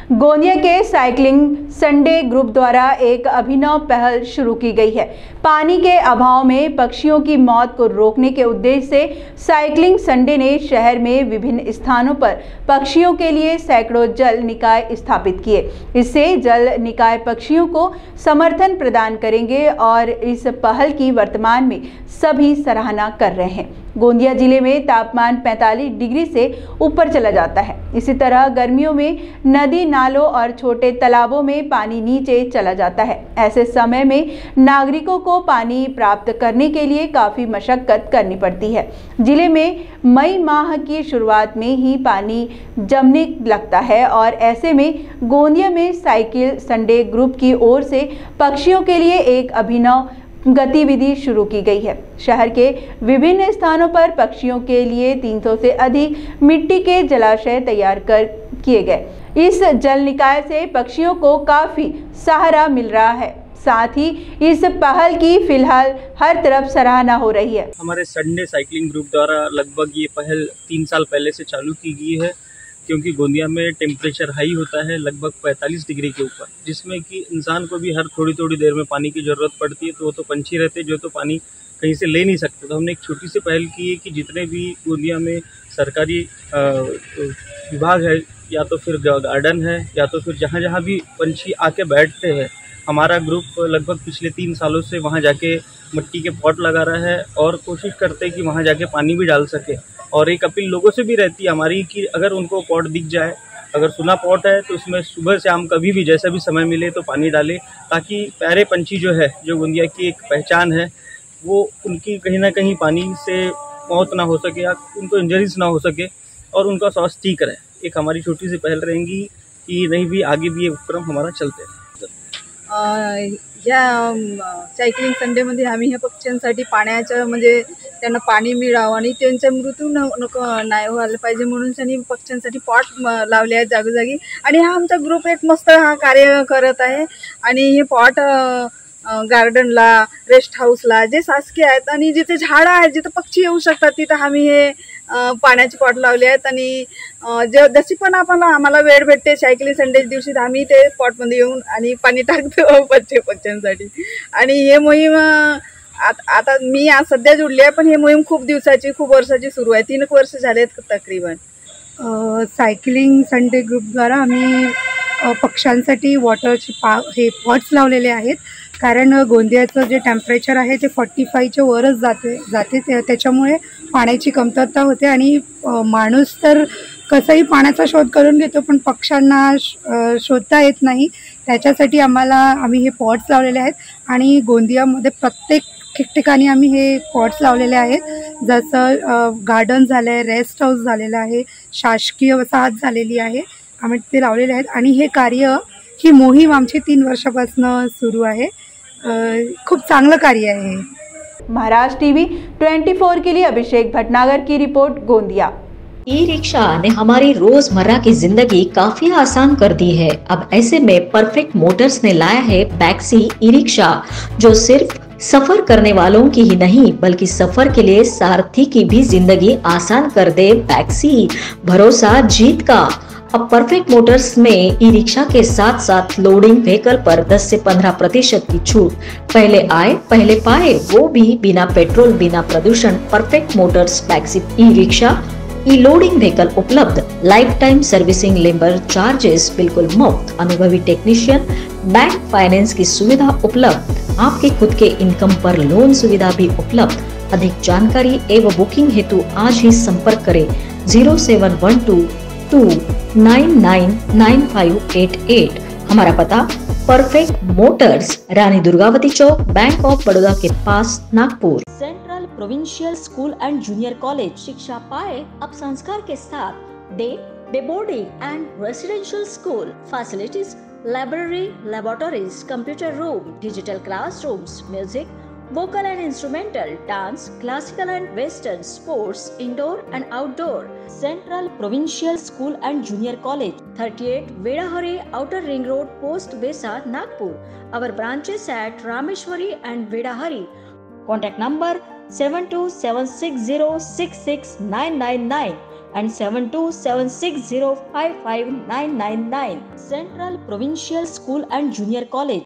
गोंदिया के cycling Sunday group द्वारा एक अभिनव पहल शुरू की गई है। पानी के अभाव में पक्षियों की मौत को रोकने के उद्देश्य से साइकिलिंग संडे ने शहर में विभिन्न स्थानों पर पक्षियों के लिए सैकड़ों जल निकाय स्थापित किए। इससे जल निकाय पक्षियों को समर्थन प्रदान करेंगे और इस पहल की वर्तमान में सभी सराहना कर रहे हैं। गोंदिया जिले में तापमान 45 डिग्री से ऊपर चला जाता है। इसी तरह गर्मियों में नदी नालों और छोटे तालाबों में पानी नीचे चला जाता है। ऐसे समय में नागरिकों को पानी प्राप्त करने के लिए काफ़ी मशक्कत करनी पड़ती है। जिले में मई माह की शुरुआत में ही पानी जमने लगता है और ऐसे में गोंदिया में साइकिल संडे ग्रुप की ओर से पक्षियों के लिए एक अभिनव गतिविधि शुरू की गई है। शहर के विभिन्न स्थानों पर पक्षियों के लिए 300 से अधिक मिट्टी के जलाशय तैयार किए गए। इस जल निकाय से पक्षियों को काफी सहारा मिल रहा है। साथ ही इस पहल की फिलहाल हर तरफ सराहना हो रही है। हमारे संडे साइकिलिंग ग्रुप द्वारा लगभग ये पहल 3 साल पहले से चालू की गई है, क्योंकि गोंदिया में टेम्परेचर हाई होता है लगभग 45 डिग्री के ऊपर, जिसमें कि इंसान को भी हर थोड़ी थोड़ी देर में पानी की ज़रूरत पड़ती है। तो वो तो पंछी रहते हैं जो तो पानी कहीं से ले नहीं सकते। तो हमने एक छोटी सी पहल की है कि जितने भी गोंदिया में सरकारी विभाग है, या तो फिर गार्डन है, या तो फिर जहाँ जहाँ भी पंछी आके बैठते हैं, हमारा ग्रुप लगभग पिछले 3 सालों से वहाँ जाके मिट्टी के पॉट लगा रहा है और कोशिश करते हैं कि वहाँ जाके पानी भी डाल सके। और एक अपील लोगों से भी रहती है हमारी कि अगर उनको पॉट दिख जाए, अगर सुना पॉट है, तो उसमें सुबह शाम कभी भी जैसा भी समय मिले तो पानी डालें, ताकि प्यारे पंछी जो है, जो गोंदिया की एक पहचान है, वो उनकी कहीं ना कहीं पानी से मौत ना हो सके या उनको इंजरीज ना हो सके और उनका स्वास्थ्य ठीक रहे। एक हमारी छोटी सी पहल रहेंगी कि नहीं भी आगे भी ये उपक्रम हमारा चलते रहे। या सायकलिंग संडेमध्ये आम्ही ह्या पक्ष्यांसाठी पाण्याचं म्हणजे त्यांना पाणी मिळावं आणि त्यांचा मृत्यू नको नाही व्हायला पाहिजे म्हणून त्यांनी पक्ष्यांसाठी पॉट लावले आहेत जागोजागी। आणि हा आमचा ग्रुप एक मस्त हा कार्य करत आहे। आणि हे पॉट गार्डनला, रेस्ट हाऊसला जे शासकीय आहेत आणि जिथे झाडं आहेत, जिथे पक्षी येऊ शकतात, तिथं आम्ही हे पाण्याचे पॉट लावले आहेत। आणि जशी पण आम्हाला वेळ भेटते सायकलिंग संडे दिवशी आम्ही ते पॉटमध्ये येऊन आणि पाणी टाकतो पक्ष्यांसाठी। आणि हे मोहीम आता मी आज सध्या जुळली आहे, पण हे मोहीम खूप दिवसाची, खूप वर्षाची सुरू आहे। 3 वर्ष झालेत तकरीबन। सायकलिंग संडे ग्रुप द्वारा आम्ही पक्ष्यांसाठी वॉटरचे हे पॉट्स लावलेले आहेत। कारण गोंदियाचं जे टेम्परेचर आहे ते 45च्या वरच जाते त्याच्यामुळे पाण्याची कमतरता होते आणि माणूस तर कसंही पाण्याचा शोध करून घेतो, पण पक्ष्यांना शोधता येत नाही। त्याच्यासाठी आम्ही हे पॉट्स लावलेले आहेत आणि गोंदियामध्ये प्रत्येक ठिकठिकाणी आम्ही हे पॉट्स लावलेले आहेत। जसं गार्डन झालं आहे, रेस्ट हाऊस झालेलं आहे, शासकीय वसाहत झालेली आहे, आम्ही ते लावलेले आहेत। आणि हे कार्य, ही मोहीम आमची 3 वर्षापासून सुरू आहे। खूप चांगलं कार्य आहे। महाराष्ट्र टीवी 24 के लिए अभिषेक भटनागर की रिपोर्ट, गोंदिया। ई रिक्शा ने हमारी रोजमर्रा की जिंदगी काफी आसान कर दी है। अब ऐसे में परफेक्ट मोटर्स ने लाया है बैक्सी ई रिक्शा, जो सिर्फ सफर करने वालों की ही नहीं बल्कि सफर के लिए सारथी की भी जिंदगी आसान कर दे। बैक्सी, भरोसा जीत का। अब परफेक्ट मोटर्स में ई रिक्शा के साथ साथ लोडिंग व्हीकल पर 10 से 15% की छूट। पहले आए पहले पाए, वो भी बिना पेट्रोल बिना प्रदूषण। Perfect motors Baxy e rickshaw, e loading vehicle उपलब्ध। Lifetime servicing, labour charges बिल्कुल मुफ्त। अनुभवी टेक्नीशियन, बैंक फाइनेंस की सुविधा उपलब्ध। आपके खुद के इनकम पर लोन सुविधा भी उपलब्ध। अधिक जानकारी एवं बुकिंग हेतु आज ही संपर्क करें 0712299588। हमारा पता perfect motors, Rani Durgavati Chowk, bank of Baroda के पास, Nagpur. Central provincial school and junior college, शिक्षा पाए अब संस्कार के साथ। Day boarding and residential school facilities, library, laboratories, computer room, digital classrooms, music, vocal and instrumental, dance, classical and western, sports, indoor and outdoor. Central Provincial School and Junior College, 38 Vedahari, Outer Ring Road, Post Besa, Nagpur. Our branches at Rameshwari and Vedahari. Contact number 7276066999. and 7276055999. Central Provincial School and Junior College.